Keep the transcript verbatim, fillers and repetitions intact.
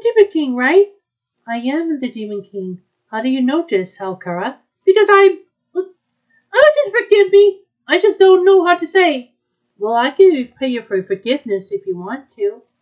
Demon King, right? I am the Demon King. How do you know this, Halkara? Because I... Oh, just forgive me. I just don't know how to say. Well, I can pay you for forgiveness if you want to.